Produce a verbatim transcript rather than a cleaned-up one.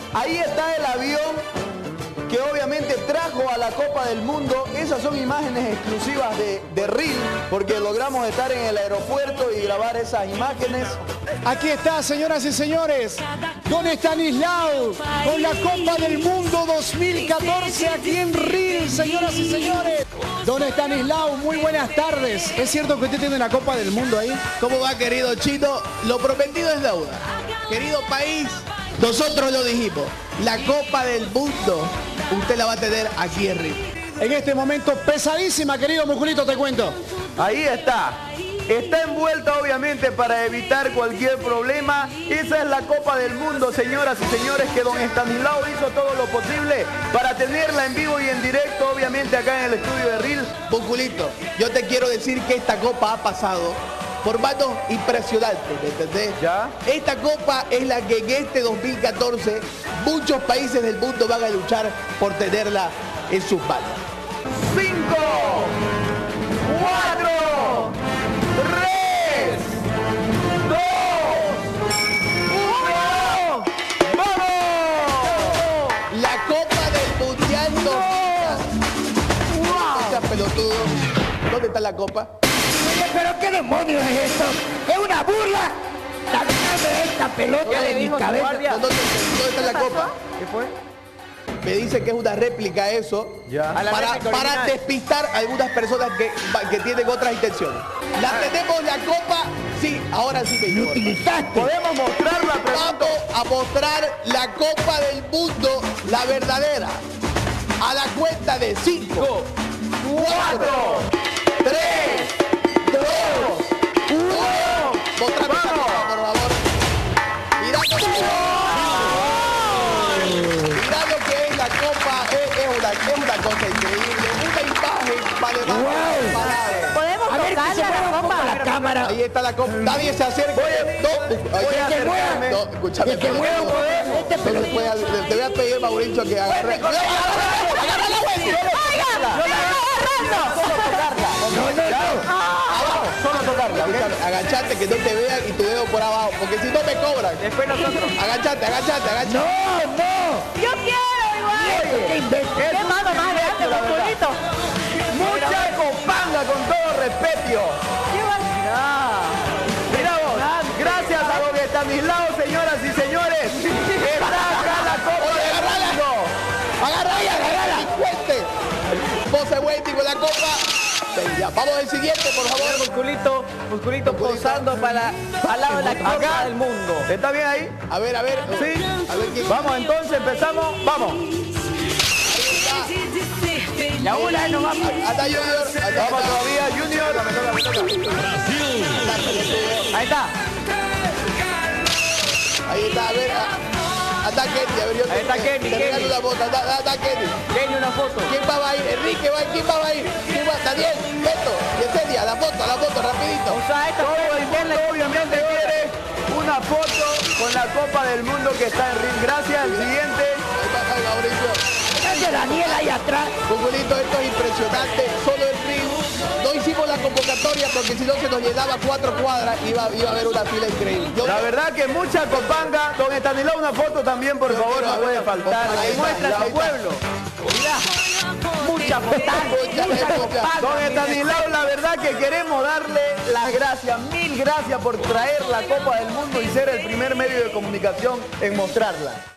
Ahí está el avión que obviamente trajo a la Copa del Mundo. Esas son imágenes exclusivas de, de Reel, porque logramos estar en el aeropuerto y grabar esas imágenes. Aquí está, señoras y señores, don Estanislao con la Copa del Mundo dos mil catorce aquí en Reel, señoras y señores. Don Estanislao, muy buenas tardes. ¿Es cierto que usted tiene la Copa del Mundo ahí? ¿Cómo va, querido Chino? Lo prometido es deuda. Querido país, nosotros lo dijimos. La Copa del Mundo, usted la va a tener aquí en Reel. En este momento pesadísima, querido Musculito, te cuento. Ahí está. Está envuelta obviamente para evitar cualquier problema. Esa es la Copa del Mundo, señoras y señores, que don Estanislao hizo todo lo posible para tenerla en vivo y en directo, obviamente acá en el estudio de Reel. Musculito, yo te quiero decir que esta Copa ha pasado por manos impresionantes, ¿me entendés? ¿Ya? Esta Copa es la que en este dos mil catorce muchos países del mundo van a luchar por tenerla en sus manos. Cinco, cuatro, tres, dos, uno. ¡Vamos! La Copa del Mundial dos mil catorce. No seas pelotudo. ¿Dónde está la Copa? ¿Pero qué demonios es esto? ¿Es una burla? Sacame esta pelota de mi cabeza. ¿Dónde, dónde está la Copa? ¿Qué fue? Me dice que es una réplica eso, Ya. para, para despistar a algunas personas que, que tienen otras intenciones. La tenemos la Copa, sí, ahora sí me Lo importa. utilizaste. ¿Podemos mostrarla? Pregunto. Vamos a mostrar la Copa del Mundo, la verdadera. A la cuenta de cinco, cuatro, tres, dos, uno. Mostrame esa Copa, por favor. Mirá cómo... Mirá lo que es la Copa, es, es, una, es una cosa increíble. Una imagen vale más que palabras. ¿Podemos A ver, que se tocarla mueva la un poco copa? la cámara. Ahí está la Copa. Nadie se acerca. No, voy a que acercarme. No, escúchame. Que se mueva un poco. Este No le puede- le- Te voy a pedir, Mauricio, que agarre. ¡Agarra la Wendy! No, no, no. Solo tocarla. Escúchame, agachate, que no te vean y tu dedo por abajo, porque si no me cobran. Después nosotros. Agachate, agachate, agachate. No, no. Yo quiero igual. ¿Qué invento? ¿Qué mano más grande, la verdad. musculito? Mucha copanga, con todo respeto. Qué barbaridad. Mira vos, gracias a don Estanislao, señoras y señores. Está acá la Copa Oye, del agarrala. Mundo. Agarrala, agarrala. Cuente. Pose Wendy con la copa. Venga, vamos al siguiente, por favor. Musculito, musculito Musculito. posando para al lado de la Copa Acá. del Mundo. ¿Está bien ahí? A ver, a ver. Sí. A ver quién. Vamos entonces, empezamos. Vamos. La una es nomás. Hasta Junior. Hasta Vamos todavía, Junior. Ahí está. Ahí está, a ver. a- Hasta Kenny, a ver, yo te- Ahí está Kenny, te regalo Kenny. una foto. Hasta, hasta Kenny. Tiene una foto. ¿Quién va a ir? Enrique va a ir. ¿Quién va a ir? ¿Quién va? Daniel, Beto, Yesenia, la foto, la foto, rapidito. O sea, esta Todo puede el meterle mundo obviamente quiere una foto con la Copa del Mundo que está en Ring. Gracias. El siguiente. Ahí va, ahí, Mauricio. Ese Daniel ahí atrás. Futbolito, esto es impresionante. Solo el ring. No hicimos la convocatoria porque si no se nos llenaba cuatro cuadras y iba, iba a haber una fila increíble. Yo- La verdad que mucha copanga. Don Estanislao, una foto también, por Yo favor, quiero no puede ver, faltar. ahí está, Demuestra ahí su está. pueblo. mucha fotada. Mucha, mucha. Don Estanislao, la verdad que queremos darle las gracias, mil gracias por traer la Copa del Mundo y ser el primer medio de comunicación en mostrarla.